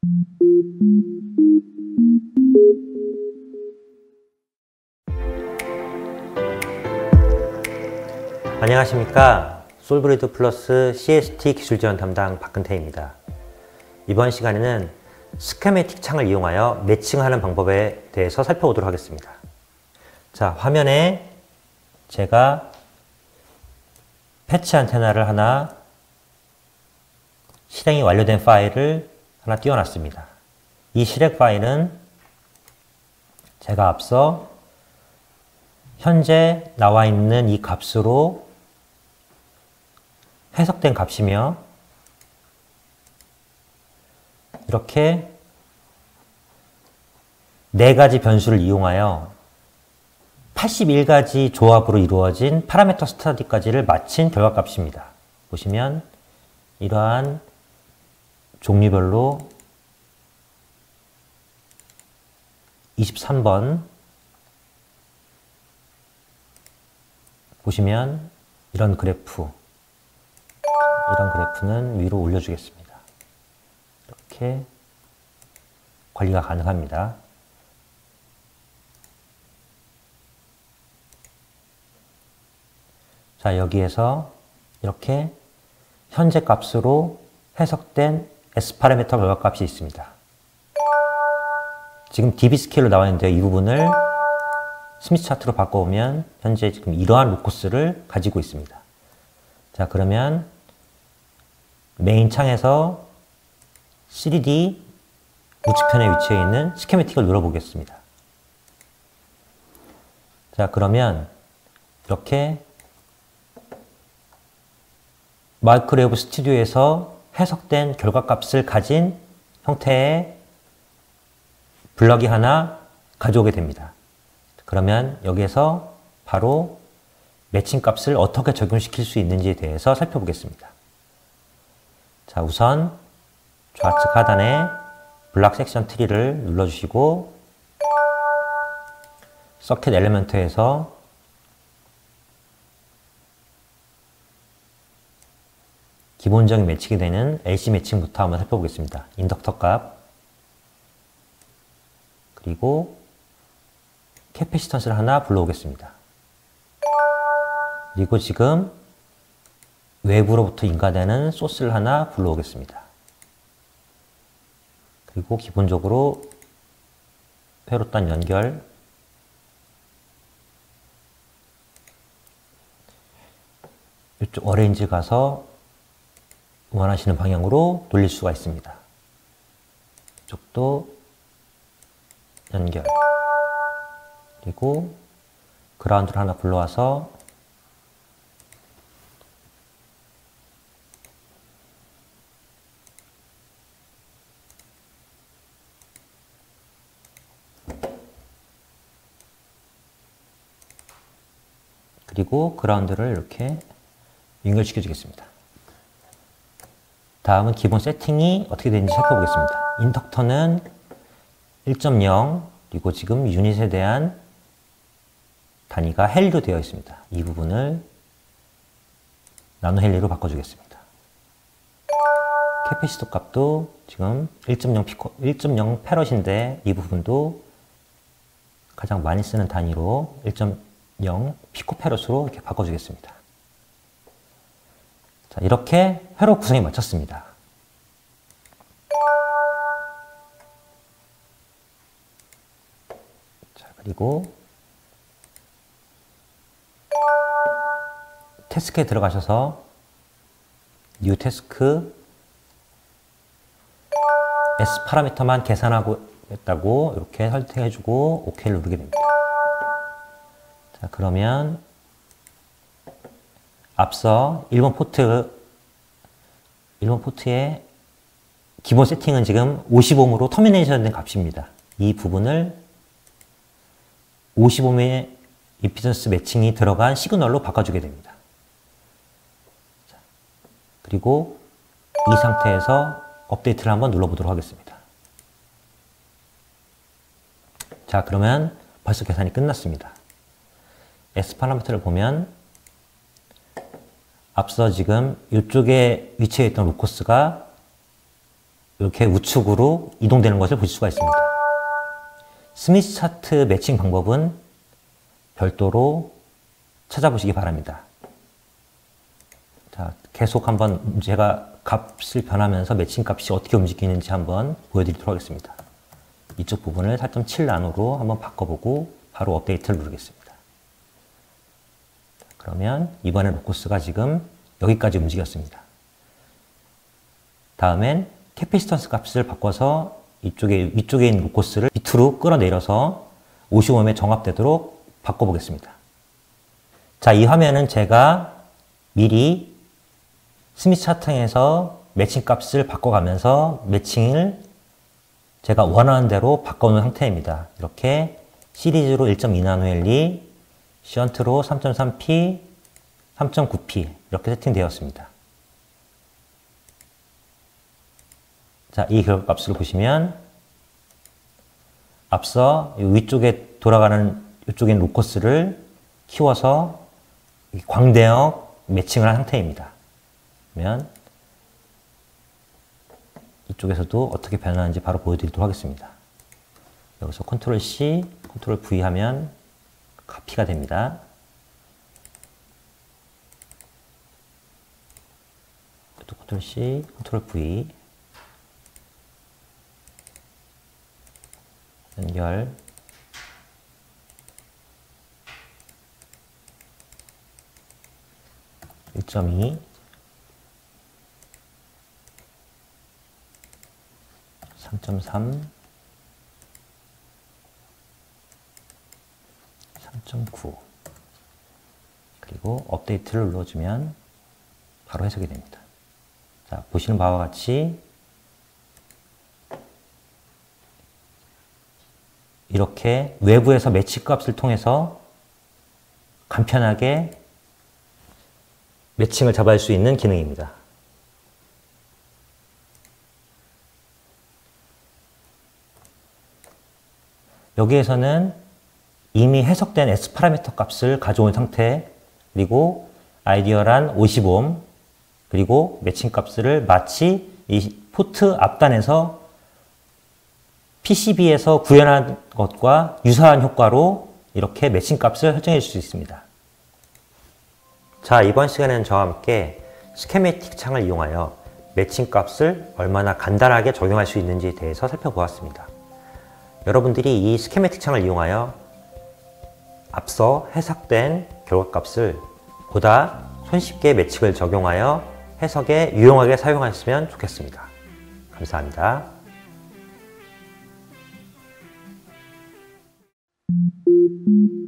안녕하십니까. 솔브리드 플러스 CST 기술 지원 담당 박근태입니다. 이번 시간에는 스케매틱 창을 이용하여 매칭하는 방법에 대해서 살펴보도록 하겠습니다. 자, 화면에 제가 패치 안테나를 하나 실행이 완료된 파일을 하나 띄워놨습니다. 이 실행 파일은 제가 앞서 현재 나와 있는 이 값으로 해석된 값이며, 이렇게 4가지 변수를 이용하여 81가지 조합으로 이루어진 파라미터 스터디까지를 마친 결과값입니다. 보시면 이러한 종류별로 23번 보시면 이런 그래프는 위로 올려주겠습니다. 이렇게 관리가 가능합니다. 자, 여기에서 이렇게 현재 값으로 해석된 S파라미터 결과값이 있습니다. 지금 DB 스케일로 나와 있는데 이 부분을 스미스 차트로 바꿔오면 현재 지금 이러한 로커스를 가지고 있습니다. 자, 그러면 메인 창에서 3D 우측편에 위치해 있는 스케매틱을 눌러보겠습니다. 자, 그러면 이렇게 마이크로웨브 스튜디오에서 해석된 결과값을 가진 형태의 블럭이 하나 가져오게 됩니다. 그러면 여기에서 바로 매칭 값을 어떻게 적용시킬 수 있는지에 대해서 살펴보겠습니다. 자, 우선 좌측 하단에 블락 섹션 트리를 눌러주시고 서킷 엘리먼트에서 기본적인 매칭이 되는 LC 매칭부터 한번 살펴보겠습니다. 인덕터 값, 그리고 캐패시턴스를 하나 불러오겠습니다. 그리고 지금 외부로부터 인가되는 소스를 하나 불러오겠습니다. 그리고 기본적으로 회로단 연결, 이쪽 어레인지 가서 원하시는 방향으로 돌릴 수가 있습니다. 이쪽도 연결, 그리고 그라운드를 하나 불러와서 그리고 그라운드를 이렇게 연결시켜 주겠습니다. 다음은 기본 세팅이 어떻게 되는지 살펴보겠습니다. 인덕터는 1.0, 그리고 지금 유닛에 대한 단위가 헨리로 되어 있습니다. 이 부분을 나노 헨리로 바꿔주겠습니다. 캐패시터 값도 지금 1.0 페럿인데 이 부분도 가장 많이 쓰는 단위로 1.0 피코페럿으로 이렇게 바꿔주겠습니다. 자, 이렇게 회로 구성이 마쳤습니다. 자, 그리고 태스크에 들어가셔서 뉴 태스크 S 파라미터만 계산하겠다고 이렇게 설정해주고 OK를 누르게 됩니다. 자, 그러면 앞서 1번 포트의 기본 세팅은 지금 50ohm으로 터미네이션 된 값입니다. 이 부분을 50ohm의 임피던스 매칭이 들어간 시그널로 바꿔주게 됩니다. 자, 그리고 이 상태에서 업데이트를 한번 눌러보도록 하겠습니다. 자, 그러면 벌써 계산이 끝났습니다. S 파라미터를 보면 앞서 지금 이쪽에 위치해 있던 로커스가 이렇게 우측으로 이동되는 것을 보실 수가 있습니다. 스미스 차트 매칭 방법은 별도로 찾아보시기 바랍니다. 자, 계속 한번 제가 값을 변하면서 매칭 값이 어떻게 움직이는지 한번 보여드리도록 하겠습니다. 이쪽 부분을 4.7 나노로 한번 바꿔보고 바로 업데이트를 누르겠습니다. 그러면 이번에 로커스가 지금 여기까지 움직였습니다. 다음엔 캐피시턴스 값을 바꿔서 위쪽에 있는 로커스를 밑으로 끌어내려서 55mm에 정합되도록 바꿔보겠습니다. 자, 이 화면은 제가 미리 스미스 차트에서 매칭 값을 바꿔가면서 매칭을 제가 원하는 대로 바꿔놓은 상태입니다. 이렇게 시리즈로 1.2나노헬리, 션트로 3.3p, 3.9p 이렇게 세팅되었습니다. 자, 이 결과값을 보시면 앞서 위쪽에 돌아가는 이쪽에 있는 로커스를 키워서 광대역 매칭을 한 상태입니다. 그러면 이쪽에서도 어떻게 변하는지 바로 보여드리도록 하겠습니다. 여기서 컨트롤 C, 컨트롤 V 하면 카피가 됩니다. 또 컨트롤 C, 컨트롤 V 연결 (1.2) 3.3 3.9 그리고 업데이트를 눌러주면 바로 해석이 됩니다. 자, 보시는 바와 같이 이렇게 외부에서 매치 값을 통해서 간편하게 매칭을 잡아줄 수 있는 기능입니다. 여기에서는 이미 해석된 S 파라미터 값을 가져온 상태, 그리고 아이디어란 55옴, 그리고 매칭 값을 마치 이 포트 앞단에서 PCB에서 구현한 것과 유사한 효과로 이렇게 매칭 값을 설정해 줄 수 있습니다. 자, 이번 시간에는 저와 함께 스케매틱 창을 이용하여 매칭 값을 얼마나 간단하게 적용할 수 있는지에 대해서 살펴보았습니다. 여러분들이 이 스케매틱 창을 이용하여 앞서 해석된 결과값을 보다 손쉽게 매칭을 적용하여 해석에 유용하게 사용하셨으면 좋겠습니다. 감사합니다. Thank you.